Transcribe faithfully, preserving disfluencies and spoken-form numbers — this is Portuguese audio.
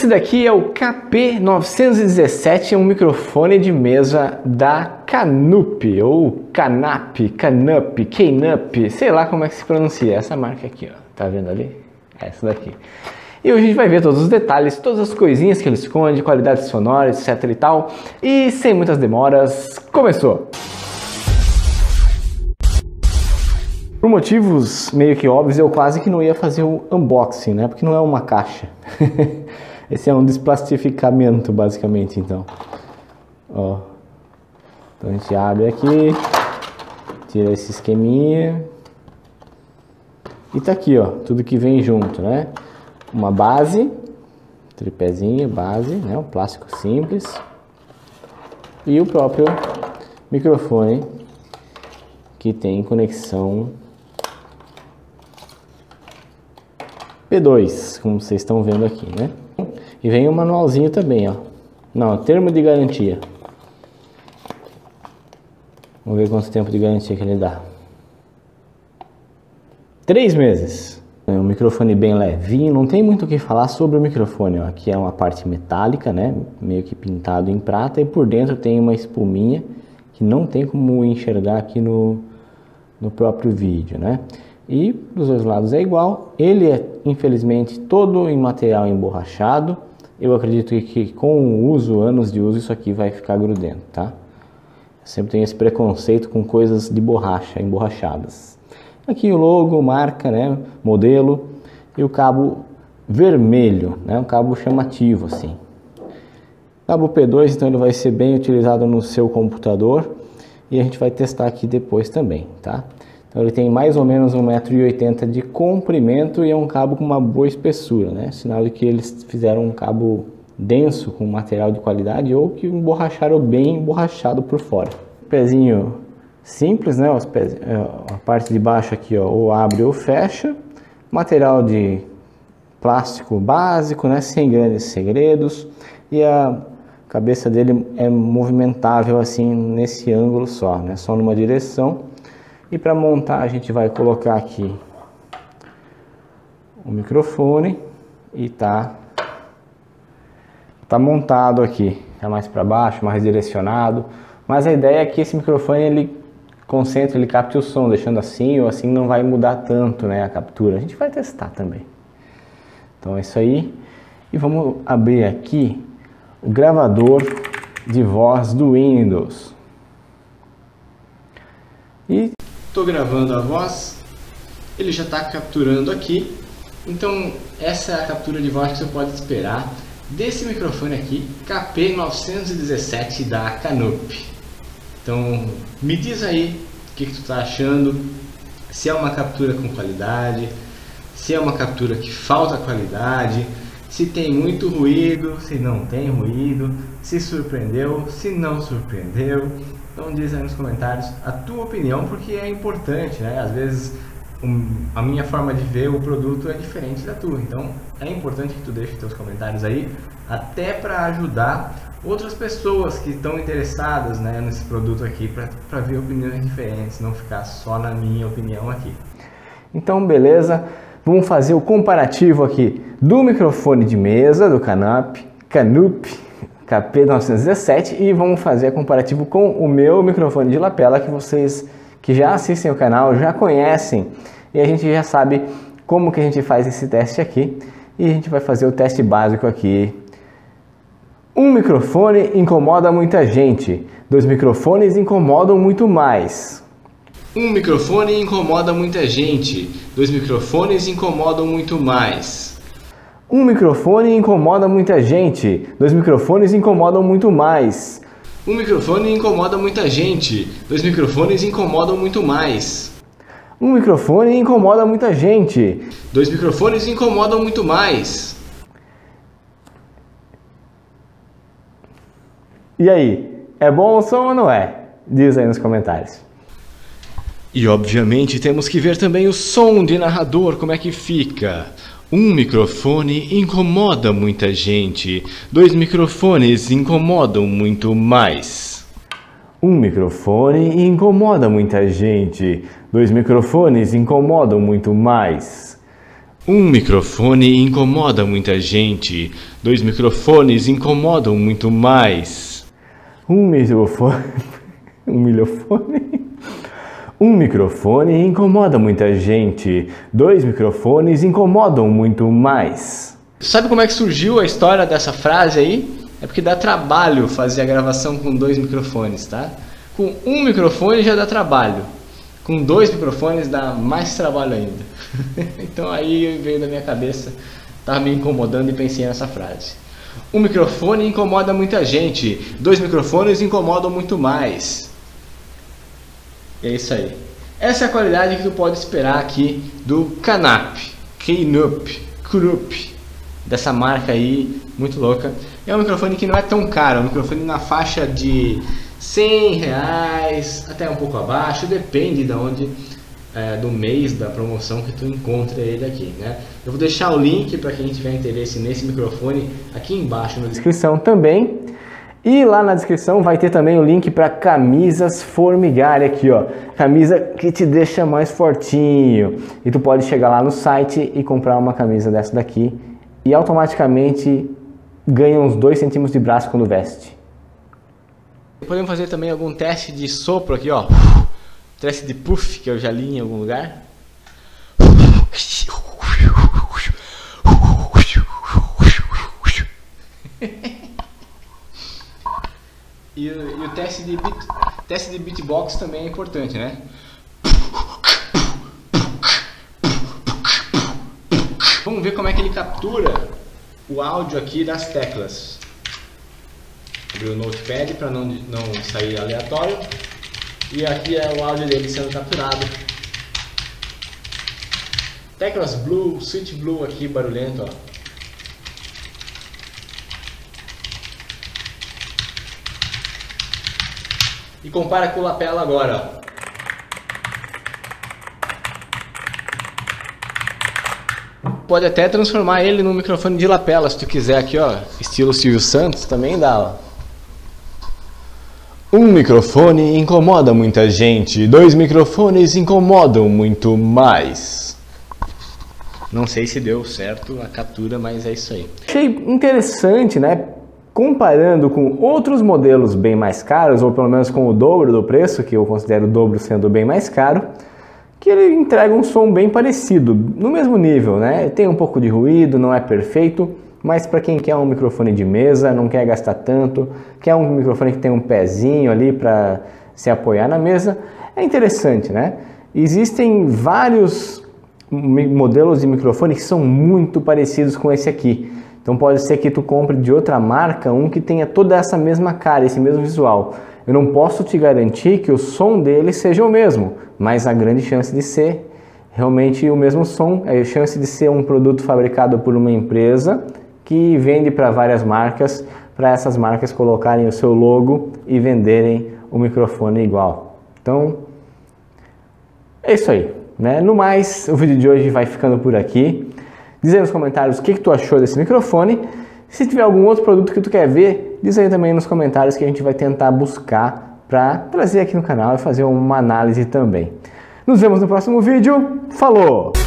Esse daqui é o K P novecentos e dezessete, é um microfone de mesa da Canup, ou Canap, Canup, Canup, sei lá como é que se pronuncia, essa marca aqui, ó, tá vendo ali? Essa daqui. E hoje a gente vai ver todos os detalhes, todas as coisinhas que ele esconde, qualidade sonora, etc e tal. E sem muitas demoras, começou! Por motivos meio que óbvios, eu quase que não ia fazer o unboxing, né? Porque não é uma caixa. Esse é um desplastificamento, basicamente, então. Ó. Então a gente abre aqui, tira esse esqueminha. E tá aqui, ó, tudo que vem junto, né? Uma base, tripézinho, base, né? Um plástico simples. E o próprio microfone, que tem conexão P dois, como vocês estão vendo aqui, né? E vem um manualzinho também, ó. Não, termo de garantia. Vamos ver quanto tempo de garantia que ele dá. Três meses. É um microfone bem levinho, não tem muito o que falar sobre o microfone, ó. Aqui é uma parte metálica, né? Meio que pintado em prata, e por dentro tem uma espuminha que não tem como enxergar aqui no, no próprio vídeo, né? E dos dois lados é igual. Ele é, infelizmente, todo em material emborrachado. Eu acredito que com o uso, anos de uso, isso aqui vai ficar grudento, tá? Eu sempre tenho esse preconceito com coisas de borracha, emborrachadas. Aqui o logo, marca, né, modelo, e o cabo vermelho, né, um cabo chamativo assim. Cabo P dois, então ele vai ser bem utilizado no seu computador, e a gente vai testar aqui depois também, tá? Então ele tem mais ou menos um metro e oitenta de comprimento e é um cabo com uma boa espessura, né? Sinal de que eles fizeram um cabo denso com material de qualidade ou que emborracharam bem emborrachado por fora. Pezinho simples, né? Os pés, a parte de baixo aqui, ó, ou abre ou fecha. Material de plástico básico, né? Sem grandes segredos. E a cabeça dele é movimentável assim nesse ângulo só, né? Só numa direção. E para montar a gente vai colocar aqui o microfone e tá tá montado aqui, tá mais para baixo, mais direcionado, mas a ideia é que esse microfone ele concentre, ele capte o som, deixando assim ou assim não vai mudar tanto, né, a captura. A gente vai testar também. Então é isso aí. E vamos abrir aqui o gravador de voz do Windows. E estou gravando a voz, ele já está capturando aqui, então essa é a captura de voz que você pode esperar desse microfone aqui, K P novecentos e dezessete da Canup. Então me diz aí o que, que tu está achando, se é uma captura com qualidade, se é uma captura que falta qualidade, se tem muito ruído, se não tem ruído, se surpreendeu, se não surpreendeu. Então diz aí nos comentários a tua opinião, porque é importante, né? Às vezes um, a minha forma de ver o produto é diferente da tua, então é importante que tu deixe teus comentários aí, até para ajudar outras pessoas que estão interessadas, né, nesse produto aqui, para ver opiniões diferentes, não ficar só na minha opinião aqui. Então beleza, vamos fazer o comparativo aqui do microfone de mesa do Canup, Canup K P novecentos e dezessete, e vamos fazer a comparativo com o meu microfone de lapela, que vocês que já assistem o canal já conhecem, e a gente já sabe como que a gente faz esse teste aqui. E a gente vai fazer o teste básico aqui. Um microfone incomoda muita gente, dois microfones incomodam muito mais. Um microfone incomoda muita gente, dois microfones incomodam muito mais. Um microfone incomoda muita gente, dois microfones incomodam muito mais. Um microfone incomoda muita gente, dois microfones incomodam muito mais. Um microfone incomoda muita gente, dois microfones incomodam muito mais. E aí, é bom o som ou não é? Diz aí nos comentários. E obviamente temos que ver também o som de narrador, como é que fica. Um microfone incomoda muita gente, dois microfones incomodam muito mais. Um microfone incomoda muita gente, dois microfones incomodam muito mais. Um microfone incomoda muita gente, dois microfones incomodam muito mais. Um microfone... um microfone... Um microfone incomoda muita gente, dois microfones incomodam muito mais. Sabe como é que surgiu a história dessa frase aí? É porque dá trabalho fazer a gravação com dois microfones, tá? Com um microfone já dá trabalho, com dois microfones dá mais trabalho ainda. Então aí veio da minha cabeça, tava me incomodando e pensei nessa frase. Um microfone incomoda muita gente, dois microfones incomodam muito mais. É isso aí. Essa é a qualidade que tu pode esperar aqui do Canap, Knup, Krupp, dessa marca aí, muito louca. É um microfone que não é tão caro, é um microfone na faixa de cem reais, até um pouco abaixo, depende de onde, é, do mês da promoção que tu encontra ele aqui, né? Eu vou deixar o link para quem tiver interesse nesse microfone aqui embaixo na descrição também. E lá na descrição vai ter também o link para camisas Formigária aqui, ó. Camisa que te deixa mais fortinho. E tu pode chegar lá no site e comprar uma camisa dessa daqui e automaticamente ganha uns dois centímetros de braço quando veste. Podemos fazer também algum teste de sopro aqui, ó. Teste de puff, que eu já li em algum lugar. E, e o teste de, beat, teste de beatbox também é importante, né? Vamos ver como é que ele captura o áudio aqui das teclas. Abrir o Notepad para não, não sair aleatório. E aqui é o áudio dele sendo capturado. Teclas Blue, Switch Blue aqui, barulhento, ó. E compara com o lapela agora, ó. Pode até transformar ele num microfone de lapela, se tu quiser aqui, ó. Estilo Silvio Santos, também dá, ó. Um microfone incomoda muita gente, dois microfones incomodam muito mais. Não sei se deu certo a captura, mas é isso aí. Achei interessante, né? Comparando com outros modelos bem mais caros, ou pelo menos com o dobro do preço, que eu considero o dobro sendo bem mais caro, que ele entrega um som bem parecido, no mesmo nível, né? Tem um pouco de ruído, não é perfeito, mas para quem quer um microfone de mesa, não quer gastar tanto, quer um microfone que tem um pezinho ali para se apoiar na mesa, é interessante, né? Existem vários modelos de microfone que são muito parecidos com esse aqui. Então pode ser que tu compre de outra marca um que tenha toda essa mesma cara, esse mesmo visual. Eu não posso te garantir que o som dele seja o mesmo, mas há grande chance de ser realmente o mesmo som, a chance de ser um produto fabricado por uma empresa que vende para várias marcas, para essas marcas colocarem o seu logo e venderem o microfone igual. Então, é isso aí, né? No mais, o vídeo de hoje vai ficando por aqui. Diz aí nos comentários o que, que tu achou desse microfone. Se tiver algum outro produto que tu quer ver, diz aí também nos comentários que a gente vai tentar buscar para trazer aqui no canal e fazer uma análise também. Nos vemos no próximo vídeo. Falou!